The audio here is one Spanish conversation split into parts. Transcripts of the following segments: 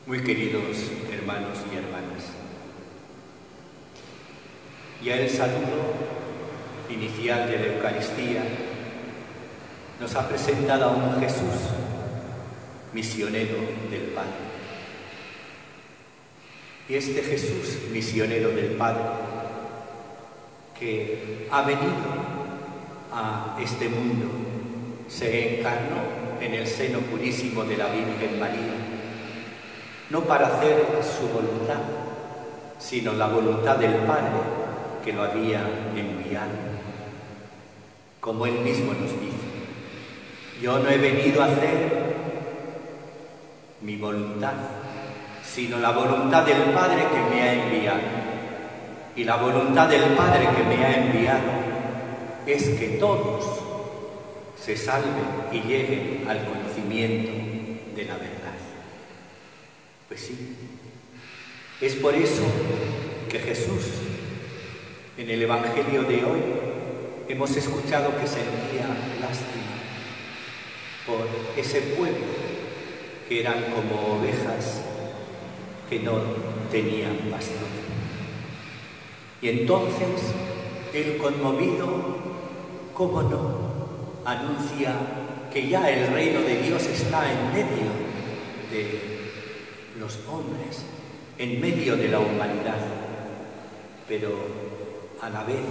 Muy queridos hermanos y hermanas, ya el saludo inicial de la Eucaristía nos ha presentado a un Jesús, misionero del Padre. Y este Jesús, misionero del Padre, que ha venido a este mundo, se encarnó en el seno purísimo de la Virgen María, no para hacer su voluntad, sino la voluntad del Padre que lo había enviado. Como Él mismo nos dice, yo no he venido a hacer mi voluntad, sino la voluntad del Padre que me ha enviado. Y la voluntad del Padre que me ha enviado es que todos se salven y lleguen al conocimiento de la verdad. Pues sí, es por eso que Jesús, en el Evangelio de hoy, hemos escuchado que sentía lástima por ese pueblo que eran como ovejas que no tenían pastor. Y entonces, Él conmovido, ¿cómo no?, anuncia que ya el reino de Dios está en medio de los hombres, en medio de la humanidad, pero a la vez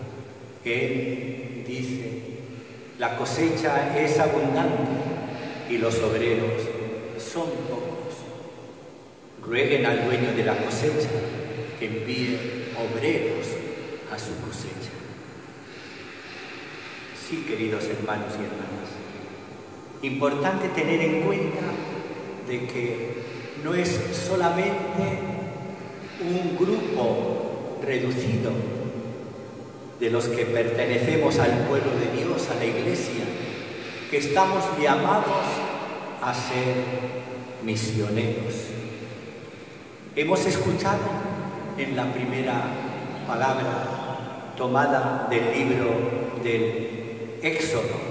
Él dice, la cosecha es abundante y los obreros son pocos. Rueguen al dueño de la cosecha que envíe obreros a su cosecha. Sí, queridos hermanos y hermanas, importante tener en cuenta de que no es solamente un grupo reducido de los que pertenecemos al pueblo de Dios, a la Iglesia, que estamos llamados a ser misioneros. Hemos escuchado en la primera palabra tomada del libro del Éxodo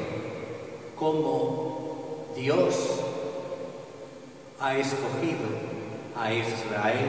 cómo Dios ha escogido a Israel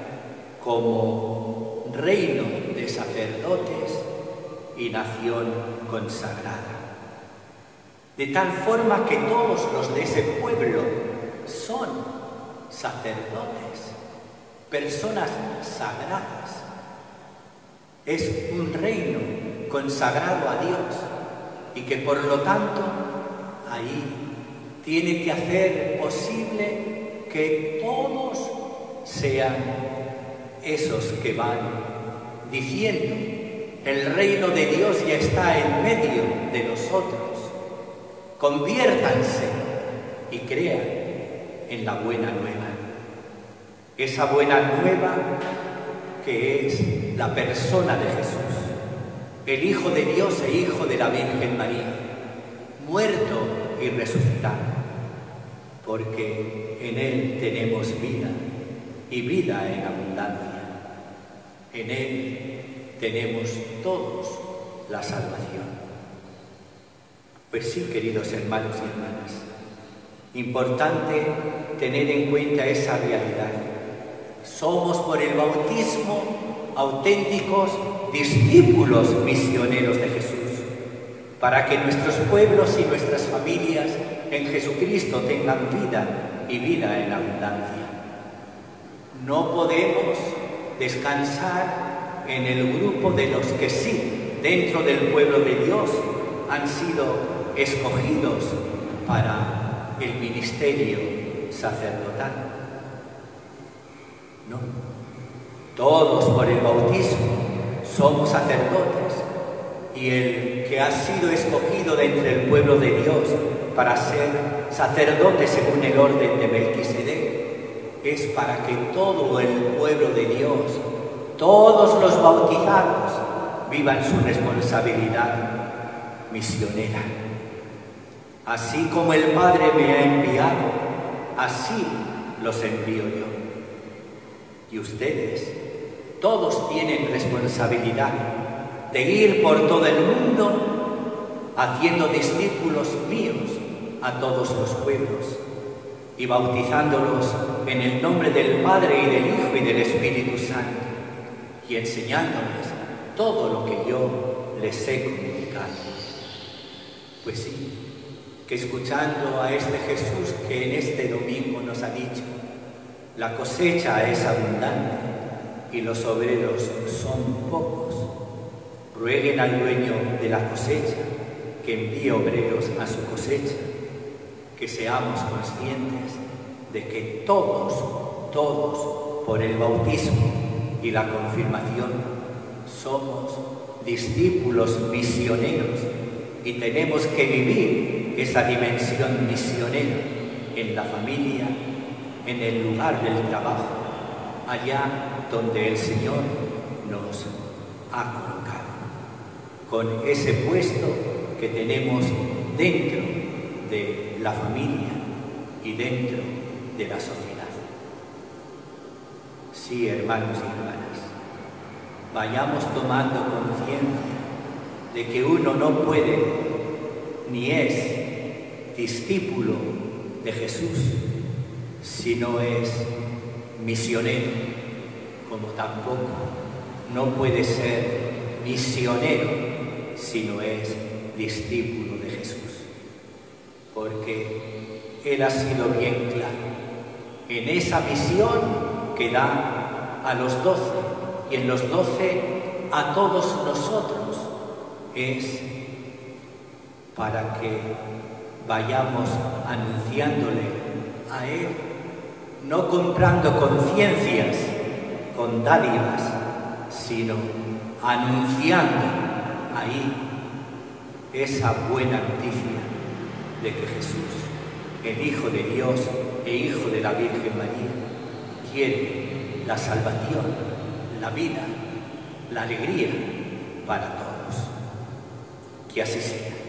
como reino de sacerdotes y nación consagrada. De tal forma que todos los de ese pueblo son sacerdotes, personas sagradas. Es un reino consagrado a Dios y que por lo tanto ahí tiene que hacer posible que todos sean esos que van diciendo, el reino de Dios ya está en medio de nosotros, conviértanse y crean en la buena nueva. Esa buena nueva que es la persona de Jesús, el Hijo de Dios e Hijo de la Virgen María, muerto y resucitado, porque en Él tenemos vida y vida en abundancia. En Él tenemos todos la salvación. Pues sí, queridos hermanos y hermanas, importante tener en cuenta esa realidad. Somos por el bautismo auténticos discípulos misioneros de Jesús, para que nuestros pueblos y nuestras familias en Jesucristo tengan vida y vida en abundancia. No podemos descansar en el grupo de los que sí, dentro del pueblo de Dios, han sido escogidos para el ministerio sacerdotal. No, todos por el bautismo somos sacerdotes, y el que ha sido escogido de entre el pueblo de Dios para ser sacerdote según el orden de Melquisedec es para que todo el pueblo de Dios, todos los bautizados, vivan su responsabilidad misionera. Así como el Padre me ha enviado, así los envío yo. Y ustedes, todos tienen responsabilidad de ir por todo el mundo haciendo discípulos míos a todos los pueblos y bautizándolos en el nombre del Padre y del Hijo y del Espíritu Santo, y enseñándoles todo lo que yo les he comunicado. Pues sí, que escuchando a este Jesús que en este domingo nos ha dicho, la cosecha es abundante y los obreros son pocos, rueguen al dueño de la cosecha que envíe obreros a su cosecha, que seamos conscientes de que todos, por el bautismo y la confirmación, somos discípulos misioneros y tenemos que vivir esa dimensión misionera en la familia, en el lugar del trabajo, allá donde el Señor nos ha colocado, con ese puesto que tenemos dentro de la familia y dentro de la sociedad. Sí, hermanos y hermanas, vayamos tomando conciencia de que uno no puede ni es discípulo de Jesús si no es misionero, como tampoco no puede ser misionero si no es discípulo de Jesús, porque Él ha sido bien claro en esa misión que da a los 12 y en los 12 a todos nosotros, es para que vayamos anunciándole a Él, no comprando conciencias con dádivas, sino anunciando ahí esa buena noticia de que Jesús, el Hijo de Dios e Hijo de la Virgen María, quiere la salvación, la vida, la alegría para todos. Que así sea.